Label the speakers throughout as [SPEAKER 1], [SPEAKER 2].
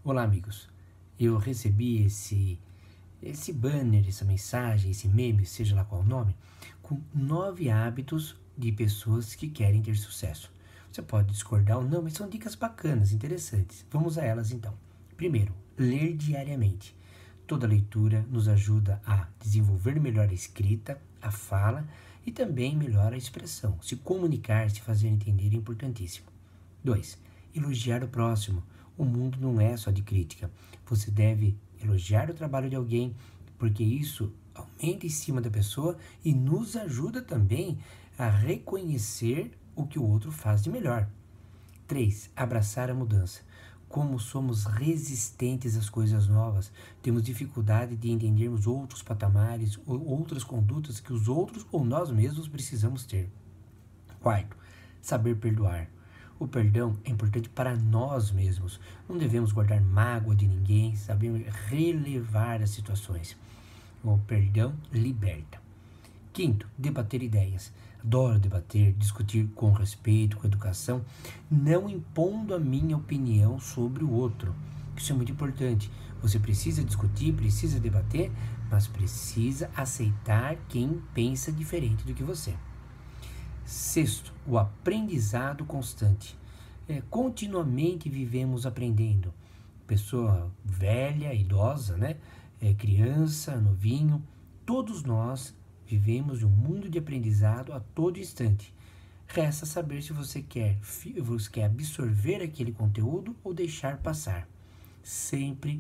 [SPEAKER 1] Olá, amigos. Eu recebi esse banner, essa mensagem, esse meme, seja lá qual o nome, com 9 hábitos de pessoas que querem ter sucesso. Você pode discordar ou não, mas são dicas bacanas, interessantes. Vamos a elas então. Primeiro, ler diariamente. Toda leitura nos ajuda a desenvolver melhor a escrita, a fala e também melhor a expressão. Se comunicar, se fazer entender é importantíssimo. 2. Elogiar o próximo. O mundo não é só de crítica. Você deve elogiar o trabalho de alguém, porque isso aumenta a estima da pessoa e nos ajuda também a reconhecer o que o outro faz de melhor. 3. Abraçar a mudança. Como somos resistentes às coisas novas, temos dificuldade de entendermos outros patamares ou outras condutas que os outros ou nós mesmos precisamos ter. 4. Saber perdoar. O perdão é importante para nós mesmos. Não devemos guardar mágoa de ninguém, sabemos relevar as situações. O perdão liberta. 5. Debater ideias. Adoro debater, discutir com respeito, com educação, não impondo a minha opinião sobre o outro. Isso é muito importante. Você precisa discutir, precisa debater, mas precisa aceitar quem pensa diferente do que você. 6. O aprendizado constante. Continuamente vivemos aprendendo. Pessoa velha, idosa, né? Criança, novinho, todos nós vivemos um mundo de aprendizado a todo instante. Resta saber se você quer absorver aquele conteúdo ou deixar passar. Sempre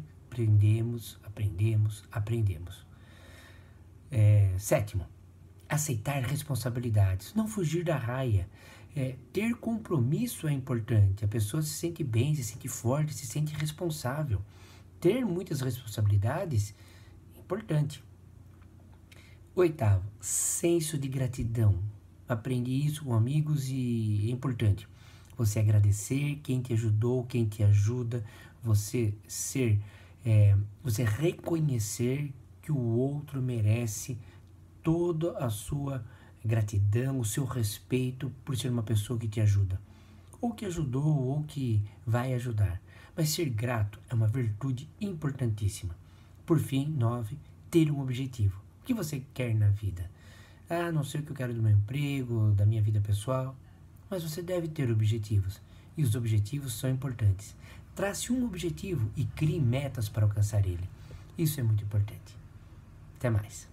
[SPEAKER 1] aprendemos. 7. Aceitar responsabilidades, não fugir da raia. Ter compromisso é importante. A pessoa se sente bem, se sente forte, se sente responsável. Ter muitas responsabilidades é importante. 8. Senso de gratidão. Aprendi isso com amigos e é importante. Você agradecer quem te ajudou, quem te ajuda. Você reconhecer que o outro merece toda a sua gratidão, o seu respeito por ser uma pessoa que te ajuda, ou que ajudou, ou que vai ajudar. Mas ser grato é uma virtude importantíssima. Por fim, 9, ter um objetivo. O que você quer na vida? Não sei o que eu quero do meu emprego, da minha vida pessoal, mas você deve ter objetivos, e os objetivos são importantes. Trace um objetivo e crie metas para alcançar ele. Isso é muito importante. Até mais.